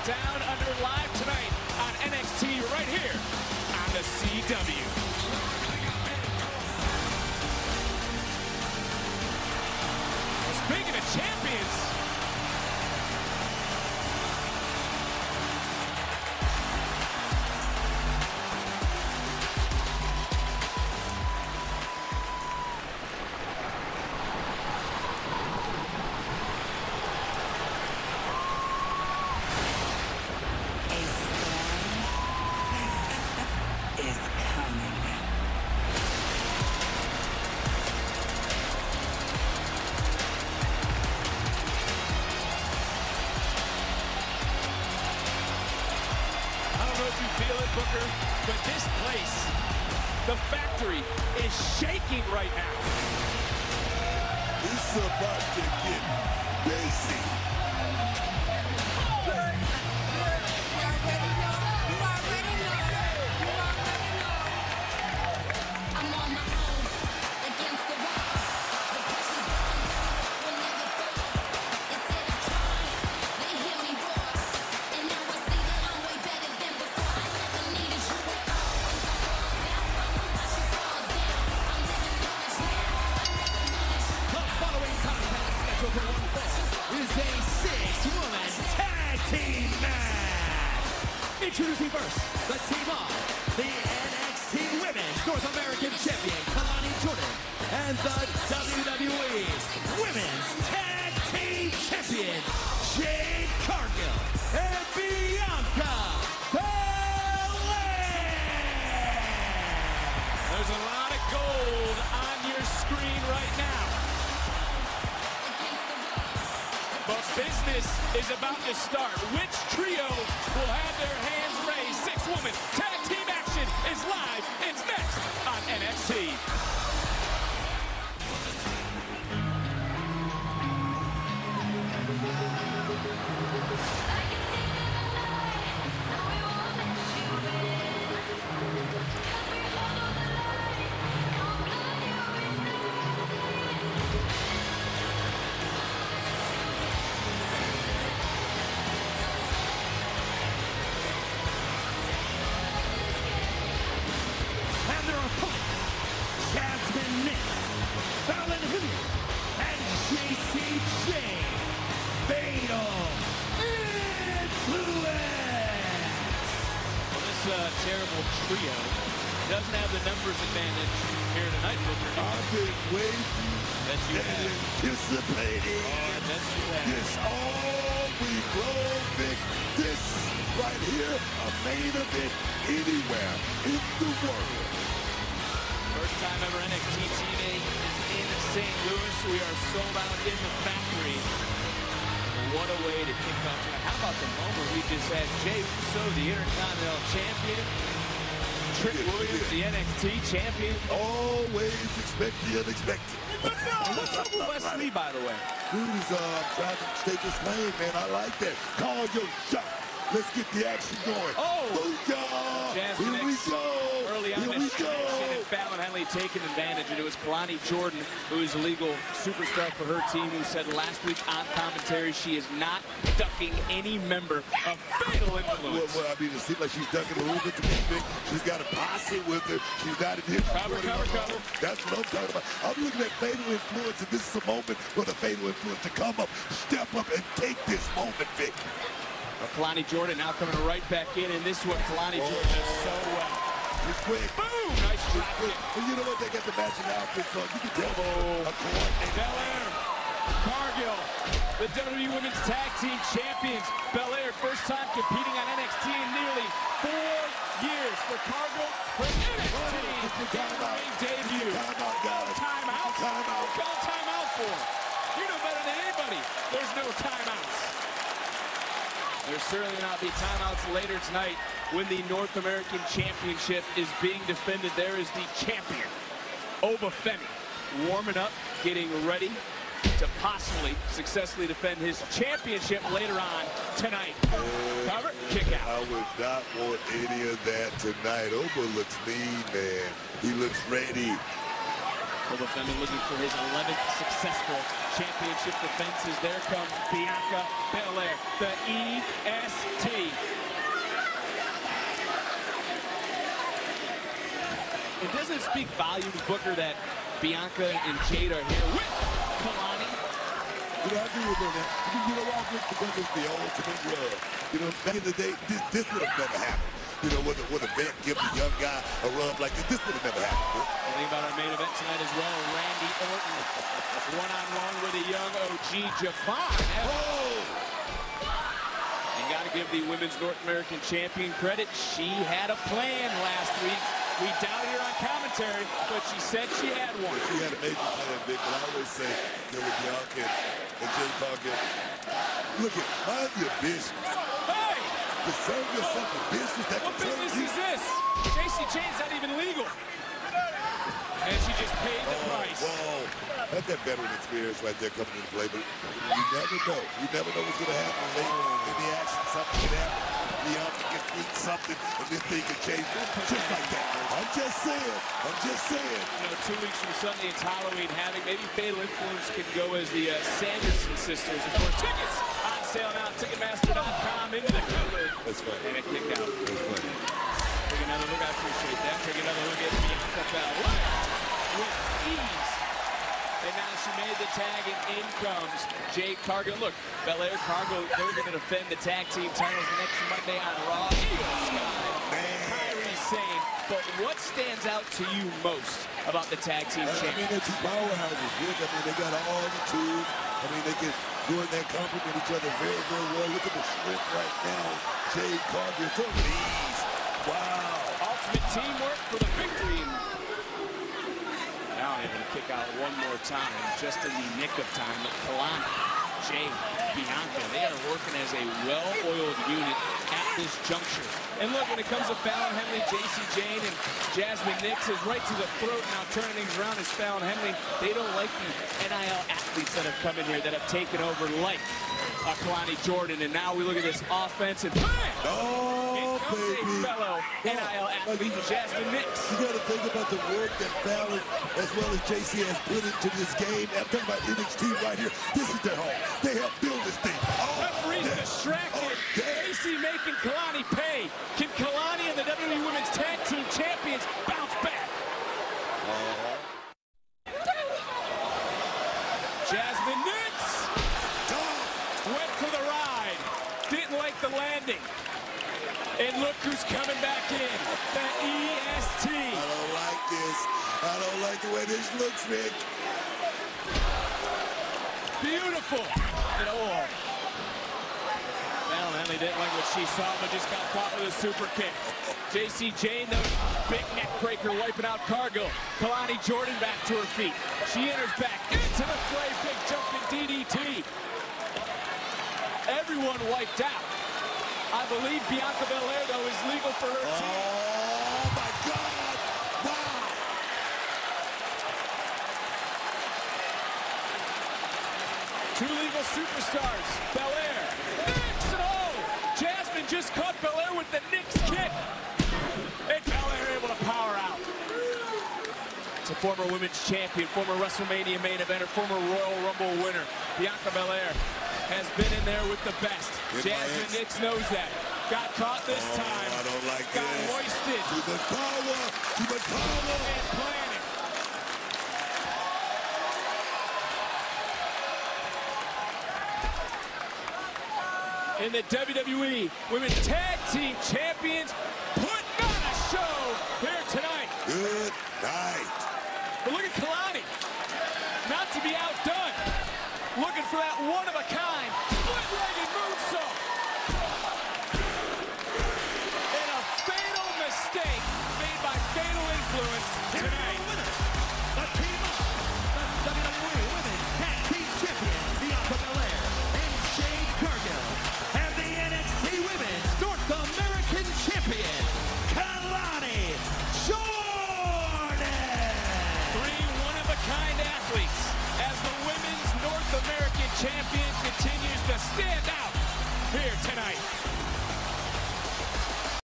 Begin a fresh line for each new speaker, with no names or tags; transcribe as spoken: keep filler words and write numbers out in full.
Down Under live tonight on N X T right here on the C W. Well, speaking of champions, feel it, Booker, but this place, the factory, is shaking right now.
It's about to get basic.
You already know. You already know. You already know. I'm on my own against the wall. The pressure's on. Will never fall. Instead of trying, they hear me roar. And now I see that I'm way better than before. I never needed you at all. Once I fall down, I'ma watch you fall down. I'm living large now. I never needed you.
The following contest scheduled for one fall is a six-woman tag team match. Introducing first, the team of the N X T Women's North American Champion, Kelani Jordan, and the W W E Women's Tag Team Champion, Jade, Cargill, and Bianca Belair.
There's a lot of gold on your screen right now. But business is about to start. Which trio will have their hands raised? Six-woman tag team action is live. It's next on N X T. Uh, terrible trio doesn't have the numbers advantage here tonight, Booker.
I've been waiting
That you
and
have.
anticipating
Oh, that you have.
this all week long, Vic. This right here, a main event anywhere in the world.
First time ever N X T T V is in Saint Louis. We are sold out in the factory. What a way to kick off tonight. How about the moment we just had Jay Uso, the Intercontinental Champion, Trick
Yeah,
Williams,
yeah.
the N X T Champion.
Always expect the unexpected.
What's up with Wesley, by the way?
Dude is uh, trying to stake his claim, man. I like that. Call your shot. Let's get the action going.
Oh!
Booyah!
Jasmine
Here we
X
go!
Early on
Here
the
we go!
connection, and Fallon Henley taking advantage, and it was Kelani Jordan, who is a legal superstar for her team, who said last week on commentary she is not ducking any member of Fatal
Well,
Influence.
well, I mean, it seems like she's ducking a little bit to me, Vic. She's got a posse with her. She's not in here.
Cover, cover, cover.
That's what I'm talking about. I'm looking at Fatal Influence, and this is a moment for the Fatal Influence to come up, step up, and take this moment, Vic.
Well, Kelani Jordan now coming right back in, and this is what Kelani
Oh.
Jordan does so well.
It's quick.
Boom! Nice drop kick.
And you know what? They got the matching outfits on. You can tell
Oh.
a coordinated.
Belair, Cargill, the W W E Women's Tag Team Champions. Belair, first time competing on N X T in nearly four years for Cargill. Her N X T in-ring debut.
Time out, guys.
Timeout?
Time out.
Call timeout for. You know better than anybody. There's no timeouts. There's certainly not be timeouts later tonight when the North American Championship is being defended. There is the champion, Obafemi, warming up, getting ready to possibly successfully defend his championship later on tonight. Cover, kick out.
I would not want any of that tonight. Oba looks mean, man. He looks ready.
Obafemi looking for his eleventh successful championship defenses. There comes Bianca Belair, the E S T. it speak volumes, Booker, that Bianca and Jade are here with Kelani?
You know, I agree with that. You know why? Because it's the ultimate rub. You know, back in the day, this, this would have never happened. You know, with a, with a vet give a young guy a rub like this, this would have never happened.
Well, think about our main event tonight as well. Randy Orton, one-on-one with a young O G, Javon.
Oh!
You got to give the Women's North American Champion credit. She had a plan last week. We doubted her on commentary, but she said she had one.
She had a major plan, Vic, but I always say, you know, with Bianca and Jade Cargill, look at, mind your business.
Hey!
Concern yourself with business that
What business
you.
is this? J C Jane's not even legal. And she just paid the
oh,
price.
Whoa. That's that veteran experience right there coming into play, but you never know. You never know what's going to happen late in the action. Something can happen. Bianca can eat something, and this thing can change just like that. I'm just saying. I'm just saying.
You know, two weeks from Sunday, it's Halloween Havoc. Maybe Fatal Influence can go as the uh, Sanderson sisters. Of course, tickets on sale now. Ticketmaster dot com into the cover.
That's funny.
And it kicked out.
That's funny.
Take another look. I appreciate that. Take another look at Bianca Belair with ease. And now she made the tag, and in comes Jade Cargill. Look, Belair, Cargill, they're going to defend the tag team titles next Monday on Raw. Kyrie Sane. But what stands out to you most about the tag team
I,
champions?
I mean, they're two powerhouses, Rick. I mean, they got all the tools. I mean, they can go in there, compliment each other very, very well. Look at the strength right now. Jade Cargill, to knees. Wow.
Ultimate teamwork for the victory. Now able to kick out one more time, just in the nick of time. Kelani, Jade, Bianca, they are working as a well-oiled unit at this juncture. And look, when it comes to Fallon Henley, J C Jane, and Jasmine Nix is right to the throat now, turning things around as Fallon Henley. They don't like the N I L athletes that have come in here that have taken over, like uh, Kelani Jordan. And now we look at this offense, and bam!
Oh,
comes
baby.
a fellow N I L athlete, Jasmine Nix.
You got to think about the work that Fallon as well as J C has put into this game. I'm talking about N X T right here. This is their home. They helped build this thing. Oh,
Referee's
yeah.
distracted.
Oh, yeah.
J C making Kelani pay. Can Kelani and the W W E Women's Tag Team Champions bounce back?
Uh-huh.
Jasmine Nix went for the ride. Didn't like the landing. And look who's coming back in. The E S T.
I don't like this. I don't like the way this looks, Rick.
Beautiful. And oh. Fallon Henley didn't like what she saw, but just got caught with a super kick. J C Jane, the big neck breaker, wiping out Cargill. Kelani Jordan back to her feet. She enters back into the fray. Big jumping D D T. Everyone wiped out. I believe Bianca Belair, though, is legal for her team.
Oh, my God. Wow.
Two legal superstars. Belair. Nix and oh! Jasmine just caught Belair with the Nix kick. And Belair able to power out. It's a former women's champion, former WrestleMania main eventer, former Royal Rumble winner. Bianca Belair has been in there with the best.
In
Jasmine Nix knows that. Got caught this
Oh,
time.
I don't like
Got
this.
hoisted.
Too much power. Too much power.
And planning. In the W W E Women's Tag Team Champions, putting on a show here tonight.
Good night.
But look at Kelani, not to be outdone, looking for that one-of-a-kind split-legged moonsault. And a fatal mistake made by Fatal Influence tonight.